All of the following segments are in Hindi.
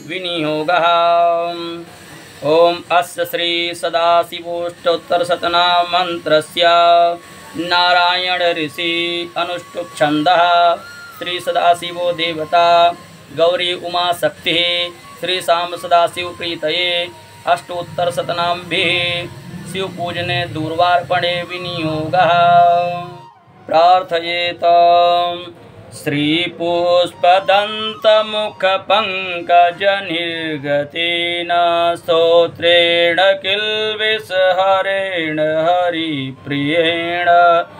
विनियोगः। ओम अस्य श्री सदाशिवोष्टोत्तरशतनाम मंत्रस्य नारायण ऋषि अनुष्टुप छंदः श्री सदाशिवो देवता गौरी उमा शक्ति श्री साम सदाशिव प्रीतये अष्टोत्तरशतनाम्भिः शिव पूजने दूर्वार्पणे विनियोगः। प्रार्थयेत श्रीपुष्पदन्तमुखपङ्कजनिर्गतेन स्तोत्रेण किल्बिषहरेण हरिप्रियेण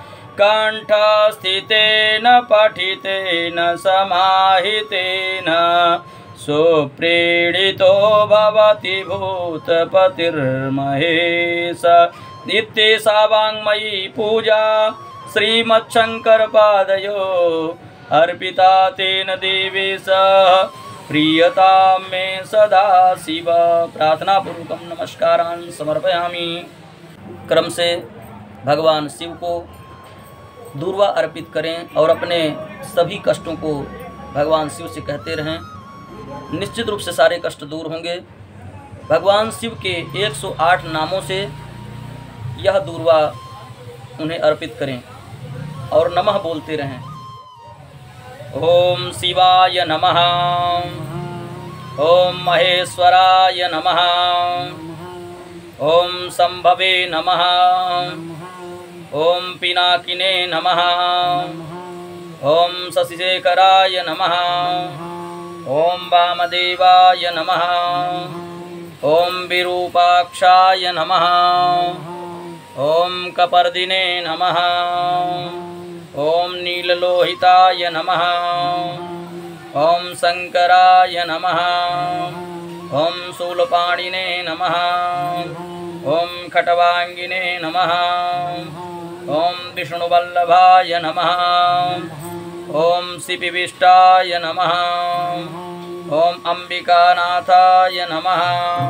कण्ठस्थितेन पठितेन समाहितेन सुप्रीडितो भवति भूतपतिर्महेश। नित्येषा वाङ्मयी पूजा श्रीमच्छङ्करपादयो अर्पिता तेन देवेश प्रियतां मे सदा शिव। प्रार्थना पूर्वकं नमस्कारान् समर्पयामि। क्रम से भगवान शिव को दूर्वा अर्पित करें और अपने सभी कष्टों को भगवान शिव से कहते रहें। निश्चित रूप से सारे कष्ट दूर होंगे। भगवान शिव के 108 नामों से यह दूर्वा उन्हें अर्पित करें और नमः बोलते रहें। ओम शिवाय नमः, ओम महेश्वराय नमः, ओम संभवे नमः, ओम पिनाकिने नमः, ओम शशिशेखराय नमः, ओम वामदेवाय नमः, ओम विरूपाक्षाय नमः, ओम कपर्दिने नमः, ओम नीललोहिताय नमः, ओम शंकराय नमः, ओम शूलपाणिने नमः, ओम खटवांगिने नमः, ओम विष्णुवल्लभाय नमः, ओम शिपिविष्टाय नमः, ओम अंबिकानाथाय नमः,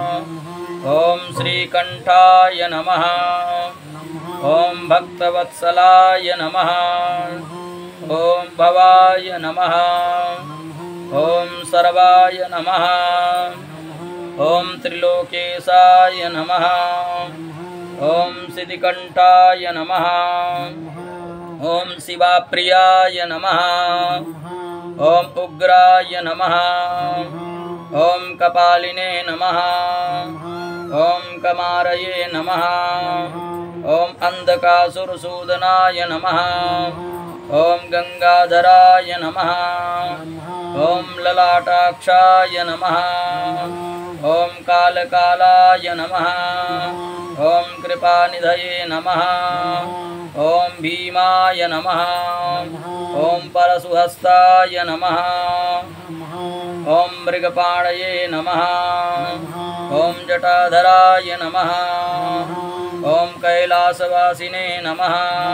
ओम श्रीकंठाय नमः, ओम भक्तवत्सलाय नमः, ओम भवाय नमः, ओम सर्वाय नमः, ओम त्रिलोकेशाय नमः, ओम सिद्धिकंठाय नमः, ओम शिवाप्रियाय नमः, ओम उग्राय नमः, ओम कपालिने नमः, ओम कमारये नमः, ओम अंधकासुरसूदनाय नमः, ओम गंगाधराय नमः, ओम ललाटाक्षाय नमः, ओम कालकालाय नमः, ओम कृपानिधये नमः, ओम भीमाय नमः, ओम परशुहस्ताय नमः, ओम मृगपाणये नमः, ओम जटाधराय नमः, ओम कैलासवासिने नमः,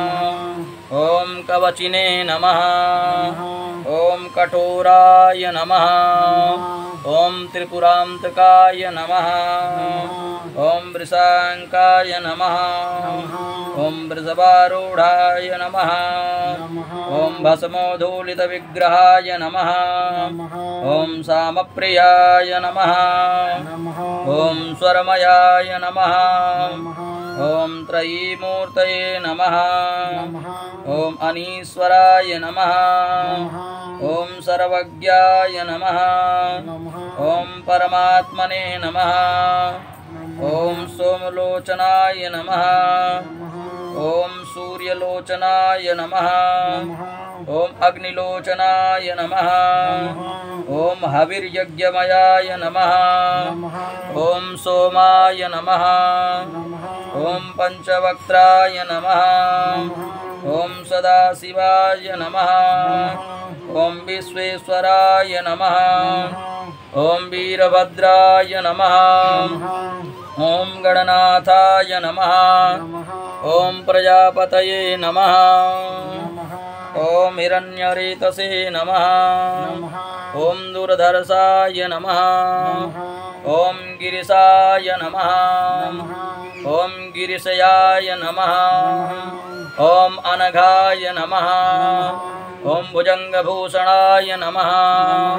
ओम कवचिने नमः, ओम कठोराय नमः, ओम त्रिपुरांतकाय नमः, ओम वृषांकाय नमः, ओम वृषभारूढ़ाय नमः, ओम भस्मोद्धूलितविग्रहाय नमः, ओम सामप्रियाय नमः, ओम स्वरमयाय नमः, ओम त्रयीमूर्तये नमः, ओम अनीश्वराय नमः, ओम सर्वज्ञाय नमः, ओम परमात्मने नमः, ओम सोमलोचनाय नमः, ओम सूर्यलोचनाय नमः, ओम अग्निलोचनाय नमः, ओम हविर्यज्ञमयाय नमः, ओम सोमाय नमः, ओम पंचवक्त्राय नमः, ओम सदाशिवाय नमः, ओम विश्वेश्वराय नमः, ओम वीरभद्राय नमः, ओम गणनाथाय नमः, ओम प्रजापतये नमः, ओम हिरण्यरेतसे नमः, ओम दूरधर्षाय नमः, ओम गिरिशाय नमः, ओम गिरिशयाय नमः, ओम अनघाय नमः, ओम भुजंगभूषणाय नमः,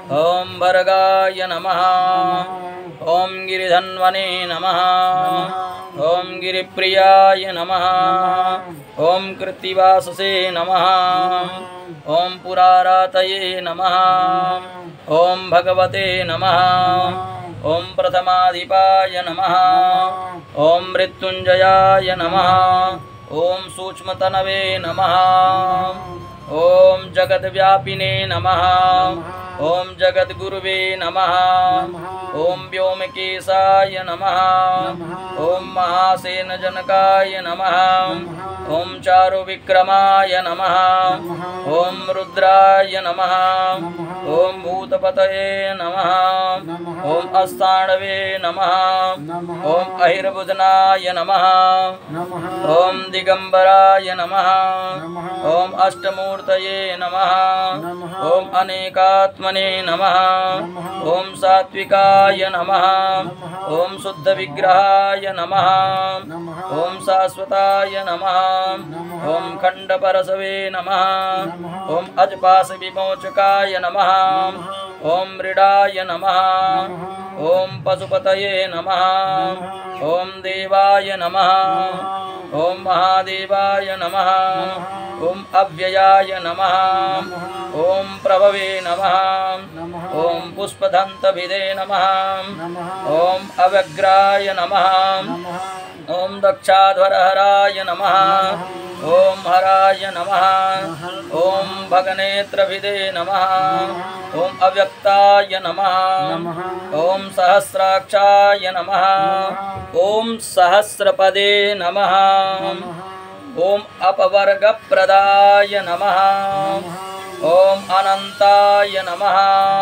ॐ भर्गाय नमः ॐ गिरिधन्वने नमः ॐ गिरिप्रियाय नमः ॐ कृत्तिवाससे नमः ॐ पुरारातये नमः ॐ भगवते नमः ॐ प्रथमाधिपाय नमः ॐ मृत्युञ्जयाय नमः ॐ सूक्ष्मतनवे नमः ॐ जगद्व्यापिने नमः ॐ जगद्गुरुवे नमः ॐ व्योमकेशाय नमः ॐ महासेनजनकाय नमः ॐ चारुविक्रमाय नमः ॐ रुद्राय नमः ॐ भूतपतये नमः ॐ अस्ताणवे नमः ॐ अहिर्बुधनाय नमः ॐ दिगंबराय नमः ॐ अष्टमूर्तये नमः ॐ अनेकात्मने नमः ॐ सात्विकाय नमः ॐ शुद्धविग्रहाय नमः ॐ शाश्वताय नमः ॐ खण्डपरशवे नमः ॐ अजपाशविमोचकाय नमः ॐ मृडाय नमः ॐ पशुपतये नमः ॐ देवाय नमः ॐ महादेवाय नमः ॐ अव्ययाय नमः ॐ प्रभवे नमः ॐ पुष्पदन्तभिदे नमः ॐ अव्यग्राय नमः ॐ दक्षाध्वरहराय नमः ॐ हराय नमः ॐ भगनेत्रभिदे नमः ॐ अव्यक्ताय नमः ॐ सहस्राक्षाय नमः ॐ सहस्रपदे नमः ॐ अपवर्गप्रदाय नमः ॐ अनन्ताय नमः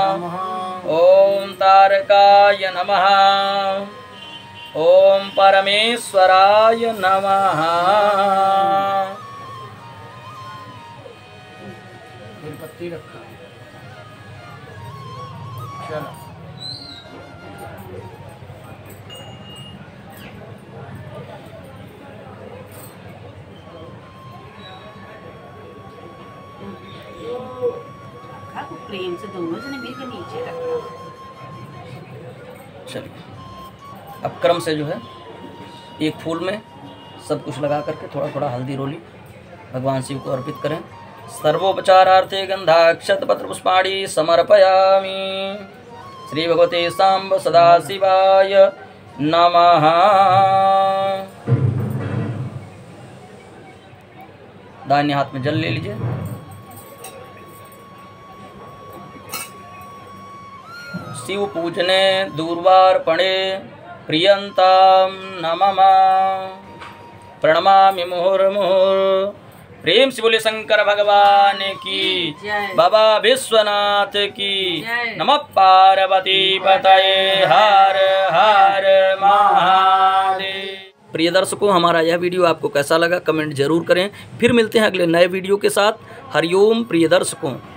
ॐ तारकाय नमः ॐ परमेश्वराय नमः। पत्ती रखा चलो प्रेम से दोनों जने मिलकर नीचे रखा। चलिए अब क्रम से जो है एक फूल में सब कुछ लगा करके थोड़ा थोड़ा हल्दी रोली भगवान शिव को अर्पित करें। सर्वोपचारार्थे गंधाक्षत पत्र पुष्पाणि समर्पयामि। श्री भगवते सांब सदाशिवाय नमः। दाहिने हाथ में जल ले लीजिए। शिव पूजने दूर्वार्पणे प्रियंताम नमः। प्रणमामि मुहुर्मुहुर्। प्रेम से बोले शंकर भगवान की, बाबा विश्वनाथ की, नमः पार्वती पतये हर हर महादेव। प्रिय दर्शकों, हमारा यह वीडियो आपको कैसा लगा कमेंट जरूर करें। फिर मिलते हैं अगले नए वीडियो के साथ। हरिओम प्रिय दर्शकों।